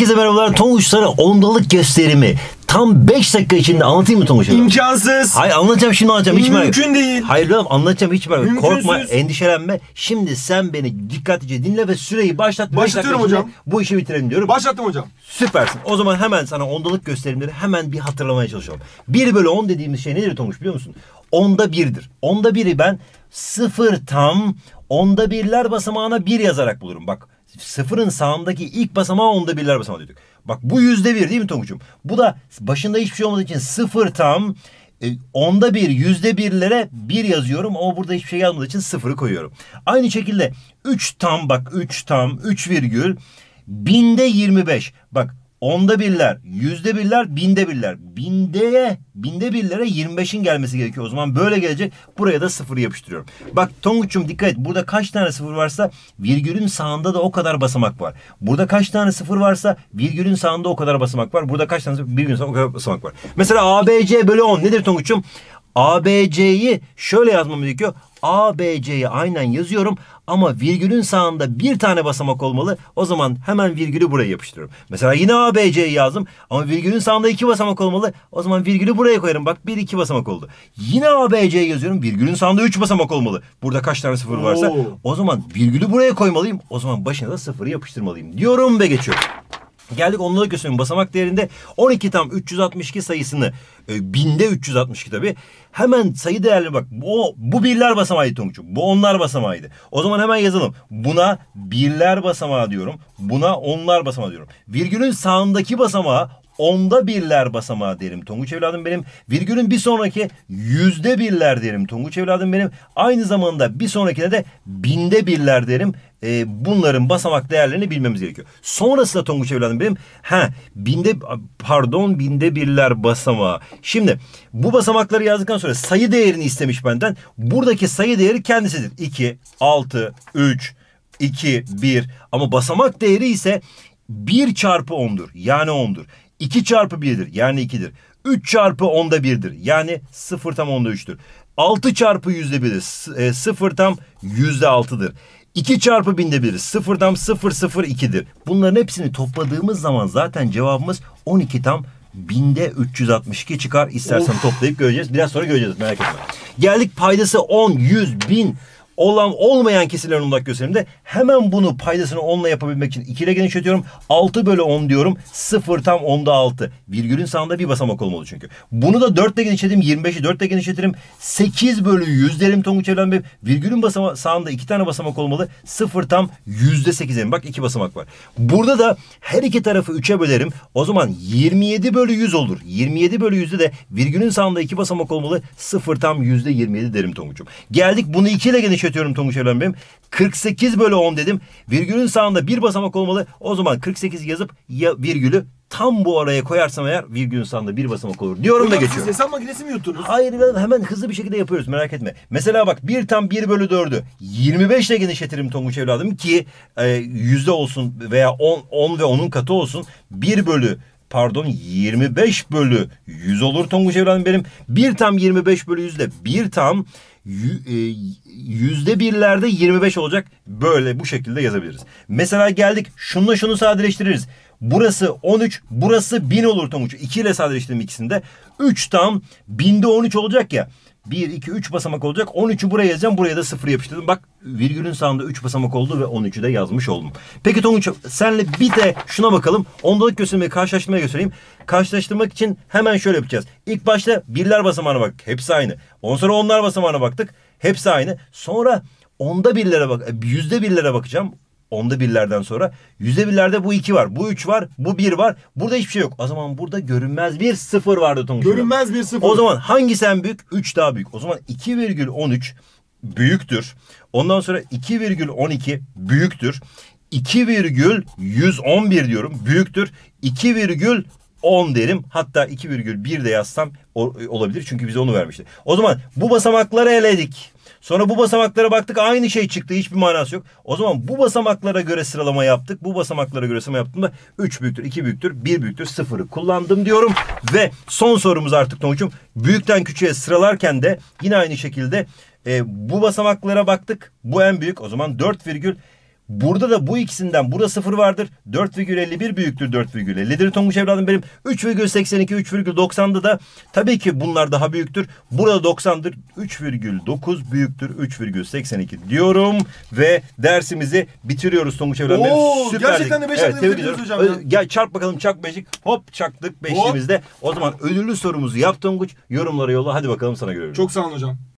Herkese merhabalar. Tonguç sana ondalık gösterimi tam 5 dakika içinde anlatayım mı Tonguç? İmkansız. Hayır, anlatacağım şimdi, anlatacağım. Hiç mümkün değil. Hayır oğlum, anlatacağım, hiç merak etme. Mümkünsüz. Korkma, endişelenme. Şimdi sen beni dikkatlice dinle ve süreyi başlat. Başlatıyorum hocam. Bu işi bitirelim diyorum. Başlattım hocam. Süpersin. O zaman hemen sana ondalık gösterimleri hemen bir hatırlamaya çalışalım. 1 bölü 10 dediğimiz şey nedir Tonguç, biliyor musun? Onda 1'dir. Onda 1'i ben 0 tam onda birler basamağına 1 yazarak bulurum. Bak, sıfırın sağındaki ilk basamağı onda birler basamağı dedik. Bak, bu %1 değil mi Tonguç'um? Bu da başında hiçbir şey olmadığı için 0 tam onda bir, %1'lere 1 yazıyorum ama burada hiçbir şey yazmadığı için 0'ı koyuyorum. Aynı şekilde 3 tam, bak 3 tam 3 virgül binde 25. Bak, onda birler, %1'ler, binde birler. Binde birlere 25'in gelmesi gerekiyor. O zaman böyle gelecek. Buraya da 0'ı yapıştırıyorum. Bak Tonguç'um, dikkat et. Burada kaç tane 0 varsa virgülün sağında da o kadar basamak var. Burada kaç tane 0 varsa virgülün sağında o kadar basamak var. Burada kaç tane virgülün sağında o kadar basamak var. Mesela ABC bölü 10 nedir Tonguç'um? ABC'yi şöyle yazmam gerekiyor. ABC'yi aynen yazıyorum ama virgülün sağında bir tane basamak olmalı. O zaman hemen virgülü buraya yapıştırıyorum. Mesela yine ABC'yi yazdım ama virgülün sağında 2 basamak olmalı. O zaman virgülü buraya koyarım. Bak, 1-2 basamak oldu. Yine ABC'yi yazıyorum. Virgülün sağında 3 basamak olmalı. Burada kaç tane 0 varsa o zaman virgülü buraya koymalıyım. O zaman başına da 0'ı yapıştırmalıyım diyorum ve geçiyorum. Geldik ondalık gösterimi basamak değerinde 12 tam 362 sayısını binde 362 tabi. Hemen sayı değerlerine bak. Bu birler basamağıydı Tonguç'um. Bu onlar basamağıydı. O zaman hemen yazalım. Buna birler basamağı diyorum. Buna onlar basamağı diyorum. Virgülün sağındaki basamağı onda birler basamağı derim Tonguç evladım benim. Virgülün bir sonraki %1'ler derim Tonguç evladım benim. Aynı zamanda bir sonrakine de binde birler derim. Bunların basamak değerlerini bilmemiz gerekiyor. Sonrasında Tonguç evladım benim binde birler basamağı. Şimdi bu basamakları yazdıktan sonra sayı değerini istemiş benden. Buradaki sayı değeri kendisidir. 2, 6, 3, 2, 1. Ama basamak değeri ise 1 çarpı 10'dur. Yani 10'dur. 2 çarpı 1'dir. Yani 2'dir. 3 çarpı onda 1'dir. Yani 0 tam onda 3'tür. 6 çarpı %1'dir. 0 tam %6'dır. 2 çarpı binde 1'dir. 0 tam 002'dir. Bunların hepsini topladığımız zaman zaten cevabımız 12 tam binde 362 çıkar. İstersen toplayıp göreceğiz. Biraz sonra göreceğiz, merak etme. Geldik paydası 10, 100, 1000 olan olmayan kesirlerin ondalık gösteriminde hemen bunu paydasını 10'la yapabilmek için 2 ile genişletiyorum. 6 bölü 10 diyorum. 0 tam onda 6. Virgülün sağında bir basamak olmalı çünkü. Bunu da 4 ile genişletirim. 25'i 4 ile genişletirim. 8 bölü 100 derim Tonguç evladım benim. Virgülün sağında 2 tane basamak olmalı. 0 tam %8 derim. Bak, 2 basamak var. Burada da her iki tarafı 3'e bölerim. O zaman 27 bölü 100 olur. 27 bölü 100'de de virgülün sağında 2 basamak olmalı. 0 tam %27 derim Tonguç'um. Geldik, bunu 2 ile genişletiyorum Tonguç evladım benim. 48 bölü 10 dedim. Virgülün sağında bir basamak olmalı. O zaman 48 yazıp virgülü tam bu araya koyarsam eğer virgülün sağında bir basamak olur diyorum da geçiyorum. Siz hesap makinesi mi yuttunuz? Hayır, hemen hızlı bir şekilde yapıyoruz, merak etme. Mesela bak, 1 tam 1 bölü 4'ü 25 ile genişletirim Tonguç evladım ki yüzde olsun veya 10 ve onun katı olsun. 25 bölü 100 olur Tonguç evladım benim. 1 tam 25 bölü 100 de 1 tam %1'lerde 25 olacak. Böyle bu şekilde yazabiliriz. Mesela geldik, şununla şunu sadeleştiririz. Burası 13, burası 1000 olur Tonguç. 2 ile sadeleştirdim ikisinde. 3 tam binde 13 olacak ya. 1, 2, 3 basamak olacak. 13'ü buraya yazacağım. Buraya da 0 yapıştırdım. Bak, virgülün sağında 3 basamak oldu ve 13'ü de yazmış oldum. Peki Tonguç, senle bir de şuna bakalım. Ondalık göstermeyi karşılaştırmaya göstereyim. Karşılaştırmak için hemen şöyle yapacağız. İlk başta birler basamağına bak. Hepsi aynı. Ondan sonra onlar basamağına baktık. Hepsi aynı. Sonra onda birlere bak. %1'lere bakacağım. Onda birlerden sonra. %1'lerde bu 2 var. Bu 3 var. Bu 1 var. Burada hiçbir şey yok. O zaman burada görünmez bir 0 vardı Tonguç. Görünmez bir 0. O zaman hangisi en büyük? 3 daha büyük. O zaman 2,13 büyüktür. Ondan sonra 2,12 büyüktür. 2,111 diyorum. Büyüktür. 2,10 derim. Hatta 2,1 de yazsam olabilir. Çünkü bize onu vermişti. O zaman bu basamakları eledik. Sonra bu basamaklara baktık, aynı şey çıktı. Hiçbir manası yok. O zaman bu basamaklara göre sıralama yaptık. Bu basamaklara göre sıralama yaptığımda 3 büyüktür, 2 büyüktür, 1 büyüktür, 0'ı kullandım diyorum. Ve son sorumuz artık Tonguç'um. Büyükten küçüğe sıralarken de yine aynı şekilde bu basamaklara baktık. Bu en büyük. O zaman 4 Burada da bu ikisinden burada 0 vardır. 4,51 büyüktür 4,50'dir Tonguç evladım benim. 3,82, 3,90'da da tabii ki bunlar daha büyüktür. Burada 90'dır. 3,9 büyüktür 3,82 diyorum. Ve dersimizi bitiriyoruz Tonguç evladım benim. Oo, Süperdik. gerçekten de beş Evet, dakikada tebrik bitiriyoruz ediyorum. hocam ya. Gel çarp bakalım çak beşik. Hop çaktık beşliğimizde. O zaman ödüllü sorumuzu yap Tonguç. Yorumlara yolla. Hadi bakalım sana göre. Çok sağ olun hocam.